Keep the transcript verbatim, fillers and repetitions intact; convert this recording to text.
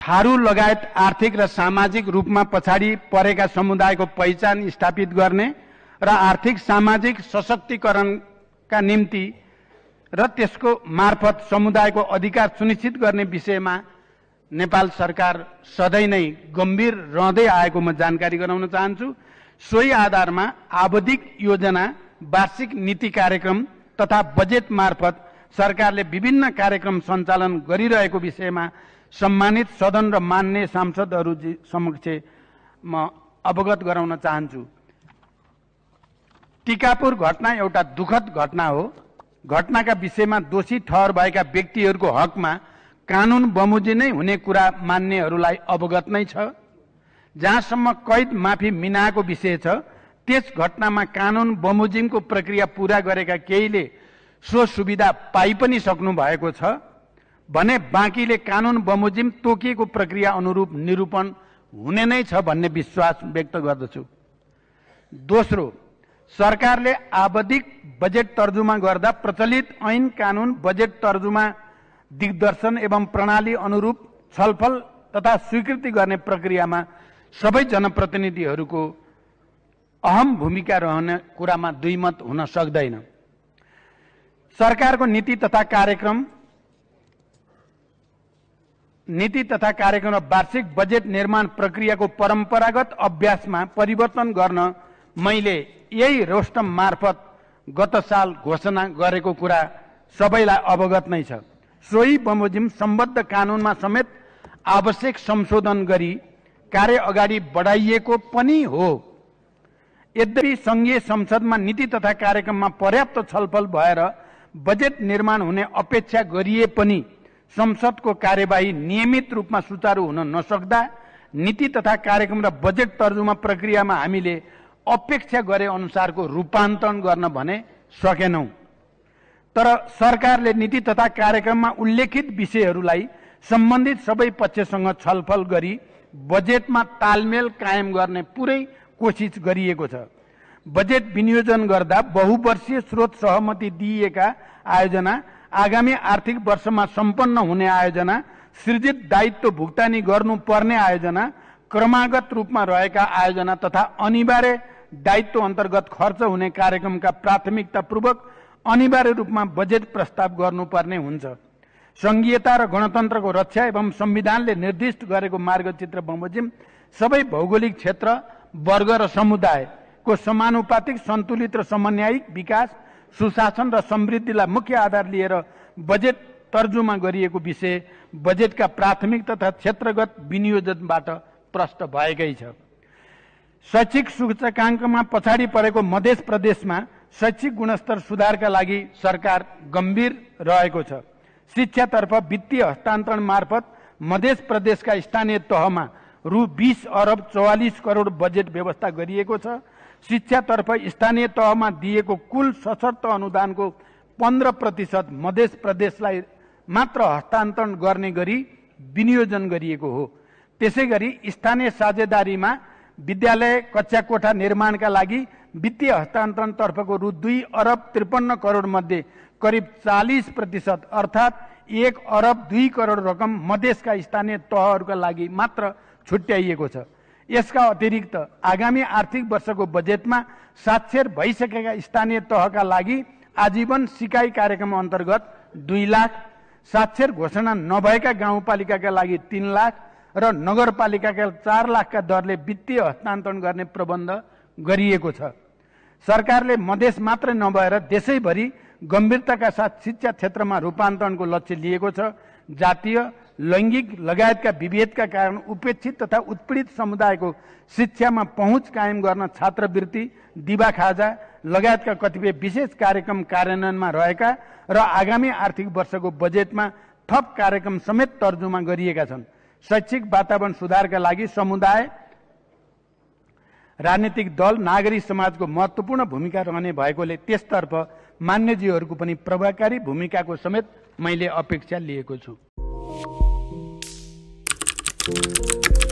थारू लगायत आर्थिक र सामाजिक रूपमा पछाडि परेका समुदायको पहिचान स्थापित गर्ने र आर्थिक सामाजिक सशक्तिकरणका निम्ति र त्यसको मार्फत समुदायको अधिकार सुनिश्चित गर्ने विषयमा नेपाल सरकार सधैँ नै गम्भीर रहँदै आएको म जानकारी गराउन चाहन्छु। सोही आधारमा आवधिक योजना, वार्षिक नीति कार्यक्रम तथा बजेट मार्फत सरकारले विभिन्न कार्यक्रम सञ्चालन गरिरहेको विषयमा सम्मानित सदन र मान्य सांसदहरू समक्ष म अवगत गराउन चाहन्छु। टिकापुर घटना एउटा दुखद घटना हो। घटनाका विषयमा दोषी ठहर भएका व्यक्तिहरूको हकमा कानुन बमोजिम नै हुने कुरा मान्नेहरूलाई अवगत नै छ। जहाँसम्म कैद माफी मिनाको विषय छ, त्यस घटनामा कानुन बमोजिमको प्रक्रिया पूरा गरेका केहीले सो सुविधा पाइ पनि सक्नु भएको छ भने बाँकीले कानुन बमोजिम तोकिएको प्रक्रिया अनुरूप निरूपण हुने नै छ भन्ने विश्वास व्यक्त गर्दछु। दोस्रो, सरकारले आवधिक बजेट तर्जुमा गर्दा प्रचलित ऐन कानुन बजेट तर्जुमा दिग्दर्शन एवं प्रणाली अनुरूप छलफल तथा स्वीकृति गर्ने प्रक्रियामा सबै जनप्रतिनिधिहरूको अहम भूमिका रहने कुरामा दुईमत हुन सक्दैन। सरकारको नीति तथा कार्यक्रम नीति तथा कार्यक्रम र वार्षिक बजेट निर्माण प्रक्रियाको परम्परागत अभ्यासमा परिवर्तन गर्न मैले यही रोस्टम मार्फत गत साल घोषणा गरेको कुरा सबैलाई अवगत नै छ। सोही बमोजिम सम्बद्ध कानुनमा समेत आवश्यक संशोधन गरी कार्य अगाडि बढाइएको पनि हो। यद्यपि संघीय संसदमा नीति तथा कार्यक्रममा पर्याप्त छलफल भएर बजेट निर्माण हुने अपेक्षा गरिए पनि संसदको कार्यवाही नियमित रूपमा सुचारू हुन नसक्दा नीति तथा कार्यक्रम र बजेट तर्जुमा प्रक्रियामा हामीले अपेक्षा गरे अनुसारको रूपान्तरण गर्न भने सकेनौं। तर सरकारले नीति तथा कार्यक्रममा उल्लेखित विषयहरूलाई सम्बन्धित सबै पक्षसँग छलफल गरी बजेटमा तालमेल कायम गर्ने पुरै कोसिस गरिएको छ। बजेट विनियोजन गर्दा बहुवर्षीय स्रोत सहमति दिइएका आयोजना, आगामी आर्थिक वर्षमा सम्पन्न हुने आयोजना, सृजित दायित्व भुक्तानी गर्नुपर्ने आयोजना, क्रमागत रूपमा रहेका आयोजना तथा अनिवार्य दायित्व अन्तर्गत खर्च हुने कार्यक्रमका प्राथमिकतापूर्वक अनिवार्य रूपमा बजेट प्रस्ताव गर्नुपर्ने हुन्छ। संघीयता र गणतन्त्रको रक्षा एवं संविधानले निर्दिष्ट गरेको मार्गचित्र बमोजिम सबै भौगोलिक क्षेत्र, वर्ग र समुदायको समानुपातिक सन्तुलित र समन्वयिक विकास, सुशासन र समृद्धिलाई मुख्य आधार लिएर बजेट तर्जुमा गरिएको विषय बजेटका प्राथमिक तथा क्षेत्रगत विनियोजनबाट प्रष्ट भएकै छ। शैक्षिक सूचकाङ्कमा पछाडि परेको मध्य प्रदेशमा शैक्षिक गुणस्तर सुधारका लागि सरकार गम्भीर रहेको छ। शिक्षातर्फ वित्तीय हस्तान्तरण मार्फत मध्य प्रदेशका स्थानीय तहमा रु बीस अरब चौवालीस करोड बजेट व्यवस्था गरिएको छ। शिक्षातर्फ स्थानीय तहमा दिएको कुल सशर्त अनुदानको पन्ध्र प्रतिशत मध्य प्रदेशलाई मात्र हस्तान्तरण गर्ने गरी विनियोजन गरिएको हो। त्यसै गरी स्थानीय साझेदारीमा विद्यालय कक्षा कोठा निर्माणका लागि वित्तीय हस्तान्तरण तर्फको रु दुई अरब त्रिपन्न करोड मध्ये करिब चालीस प्रतिशत अर्थात एक अरब दुई करोड रकम मधेसका स्थानीय तहहरूका लागि मात्र छुट्याइएको छ। यसका अतिरिक्त आगामी आर्थिक वर्षको बजेटमा साक्षर भइसकेका स्थानीय तहका लागि आजीवन सिकाइ कार्यक्रम अन्तर्गत दुई लाख, साक्षर घोषणा नभएका गाउँपालिकाका लागि तीन लाख र नगरपालिकाका चार लाखका दरले वित्तीय हस्तान्तरण गर्ने प्रबन्ध गरिएको छ। सरकारले मधेस मात्र नभएर देशैभरि गम्भीरताका साथ शिक्षा क्षेत्रमा रूपान्तरणको लक्ष्य लिएको छ। जातीय, लैङ्गिक लगायतका विभेदका कारण उपेक्षित तथा उत्पीडित समुदायको शिक्षामा पहुँच कायम गर्न छात्रवृत्ति, दिवा खाजा लगायतका कतिपय विशेष कार्यक्रम कार्यान्वयनमा रहेका र आगामी आर्थिक वर्षको बजेटमा थप कार्यक्रम समेत तर्जुमा गरिएका छन्। शैक्षिक वातावरण सुधारका लागि समुदाय, राजनीतिक दल, नागरिक समाजको महत्त्वपूर्ण भूमिका रहने भएकोले त्यसतर्फ मान्यजीहरूको पनि प्रभावकारी भूमिकाको समेत मैले अपेक्षा लिएको छु।